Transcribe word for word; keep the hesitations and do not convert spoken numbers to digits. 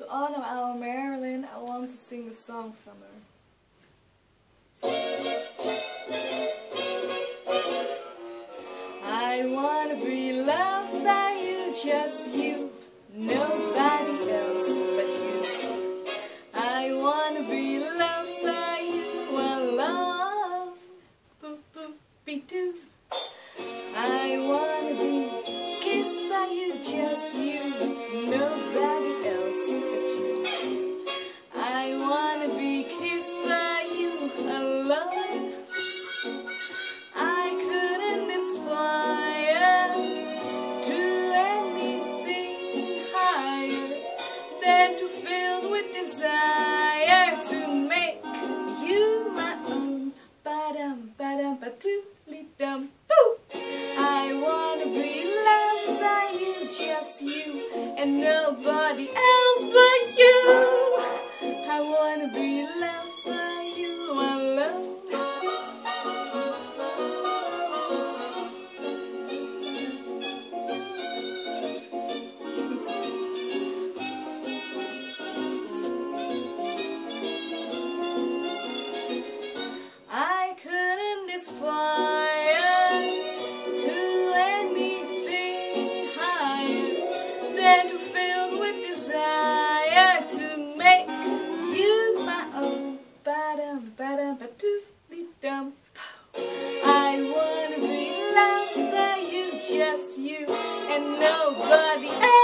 honor our Marilyn, I want to sing a song from her. I wanna be loved by you, just you, nobody else but you. I wanna be loved by you, alone, boop boop be doo. I wanna be kissed by you, just you, nobody else but you. I wanna be kissed by you, alone. I couldn't aspire to anything higher than to fill with desire to make you my own. Ba-dum, ba-dum, ba-doo-lee-dum, boo. I wanna be loved by you, just you, and nobody else but you. I wanna be loved by you alone. I couldn't aspire to anything higher than to fill with desire to make you my own. Ba-dum, ba-dum, ba-doo-dee-dum. I wanna be loved by you, just you, and nobody else.